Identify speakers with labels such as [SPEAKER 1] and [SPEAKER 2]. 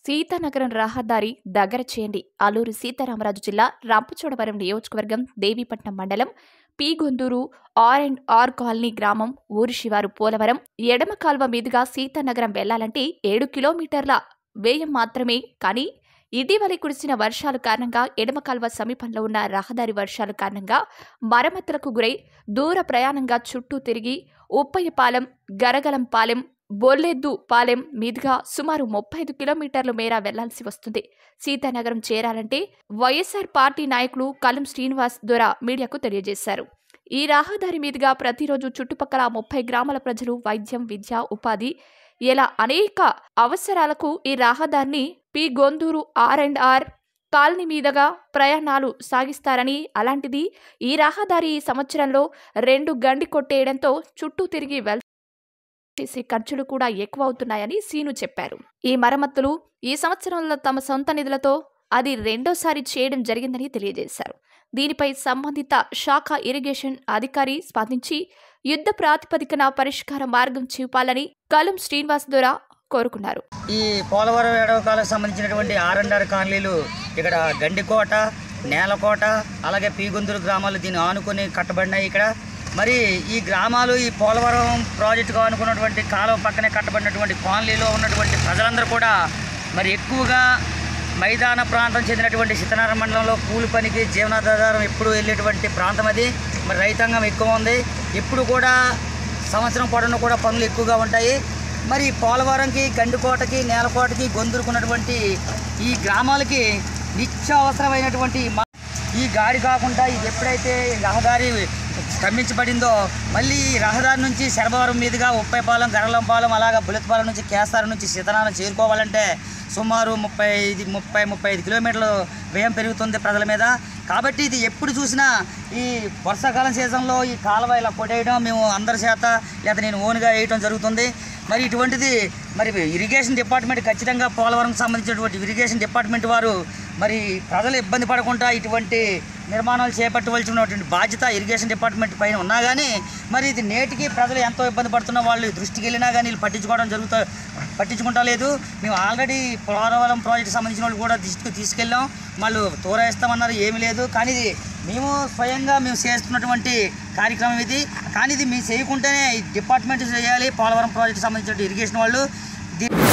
[SPEAKER 1] సీతానగరం రహదారి దగ్గర చేయండి. అల్లూరి సీతారామరాజు జిల్లా రంపచోడవరం నియోజకవర్గం దేవీపట్నం మండలం పీగొందూరు ఆర్ కాలనీ గ్రామం ఊరి శివారు పోలవరం ఎడమ కాల్వ మీదుగా సీతానగరం వెళ్లాలంటే 7 కిలోమీటర్ల వ్యయం మాత్రమే. కానీ ఇటీవలి కురిసిన వర్షాల కారణంగా ఎడమ కాల్వ సమీపంలో ఉన్న రహదారి వర్షాల కారణంగా మరమ్మతులకు గురై దూర ప్రయాణంగా చుట్టూ తిరిగి ఉప్పయ్యపాలెం, గరగలంపాలెం, బొల్లెద్దు పాలెం మీదుగా సుమారు 35 కిలోమీటర్ల మేర వెళ్లాల్సి వస్తుంది. సీతానగరం చేరాలంటే వైఎస్ఆర్ పార్టీ నాయకులు కలం శ్రీనివాస్ ద్వారా మీడియాకు తెలియజేశారు. ఈ రహదారి మీదుగా ప్రతిరోజు చుట్టుపక్కల 30 గ్రామాల ప్రజలు వైద్యం, విద్య, ఉపాధి ఇలా అనేక అవసరాలకు ఈ రహదారిని పీగొందూరు ఆర్ కాలనీ మీదుగా ప్రయాణాలు సాగిస్తారని, అలాంటిది ఈ రహదారి ఈ సంవత్సరంలో 2 గండి కొట్టేయడంతో చుట్టూ తిరిగి చేసే ఖర్చులు కూడా ఎక్కువ అవుతున్నాయని సీను చెప్పారు. ఈ మరమ్మతులు ఈ సంవత్సరంలో తమ సొంత నిధులతో అది రెండోసారి చేయడం జరిగిందని తెలియజేశారు. దీనిపై సంబంధిత శాఖ ఇరిగేషన్ అధికారి స్పందించి యుద్ధ ప్రాతిపదికన పరిష్కార మార్గం చూపాలని కలం శ్రీనివాస్ ద్వారా కోరుకున్నారు.
[SPEAKER 2] ఈ పోలవరం ఎడవకాలకు సంబంధించినటువంటి ఆర్ కాలనీలు ఇక్కడ గండికోట, నేలకోట, అలాగే పీగొందూరు గ్రామాలు దీన్ని ఆనుకొని కట్టబడినాయి. ఇక్కడ మరి ఈ గ్రామాలు ఈ పోలవరం ప్రాజెక్టుగా అనుకున్నటువంటి కాలువ పక్కనే కట్టబడినటువంటి కాలనీలో ఉన్నటువంటి ప్రజలందరూ కూడా మరి ఎక్కువగా మైదాన ప్రాంతం చెందినటువంటి సీతానగరం మండలంలో కూలి పనికి జీవనాధారం ఎప్పుడు వెళ్ళేటువంటి ప్రాంతం అది. మరి రైతాంగం ఎక్కువ ఉంది. ఎప్పుడు కూడా సంవత్సరం పొడవునా కూడా పనులు ఎక్కువగా ఉంటాయి. మరి పోలవరంకి, గండికోటకి, నేలకోటకి, గొంతురుకున్నటువంటి ఈ గ్రామాలకి నిత్యావసరమైనటువంటి ఈ గాడి కాకుండా ఇది ఎప్పుడైతే రహదారి స్తంభించబడిందో మళ్ళీ రహదారి నుంచి శరభవరం మీదుగా ఉప్పైపాలెం, గరలంపాలెం, అలాగా బులెత్పాలెం నుంచి కేసారం నుంచి సీతానగరం చేరుకోవాలంటే సుమారు 35 కిలోమీటర్లు వ్యయం పెరుగుతుంది ప్రజల మీద. కాబట్టి ఇది ఎప్పుడు చూసినా ఈ వర్షాకాలం సీజన్లో ఈ కాలువ ఇలా కొట్టేయడం మేము అందరి చేత లేదా నేను ఓన్గా వేయడం జరుగుతుంది. మరి ఇటువంటిది మరి ఇరిగేషన్ డిపార్ట్మెంట్ ఖచ్చితంగా పోలవరంకి సంబంధించినటువంటి ఇరిగేషన్ డిపార్ట్మెంట్ వారు మరి ప్రజలు ఇబ్బంది పడకుండా ఇటువంటి నిర్మాణాలు చేపట్టవలసినటువంటి బాధ్యత ఇరిగేషన్ డిపార్ట్మెంట్ పైన ఉన్నా కానీ మరి ఇది నేటికి ప్రజలు ఎంతో ఇబ్బంది పడుతున్న వాళ్ళు దృష్టికి వెళ్ళినా కానీ వీళ్ళు పట్టించుకుంటా లేదు. మేము ఆల్రెడీ పోలవరం ప్రాజెక్టు సంబంధించిన వాళ్ళు కూడా దృష్టికి తీసుకెళ్ళాం. వాళ్ళు తోరేస్తామన్నారు, ఏమీ లేదు. కానీ ఇది మేము స్వయంగా చేస్తున్నటువంటి కార్యక్రమం ఇది. కానీ ఇది మేము చేయకుంటేనే డిపార్ట్మెంట్ చేయాలి. పోలవరం ప్రాజెక్టు సంబంధించిన ఇరిగేషన్ వాళ్ళు